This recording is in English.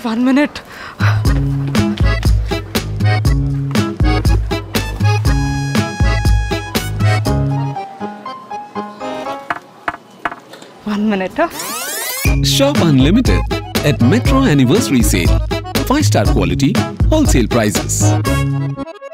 1 minute. Shop Unlimited at Metro Anniversary Sale. 5-star quality, wholesale prices.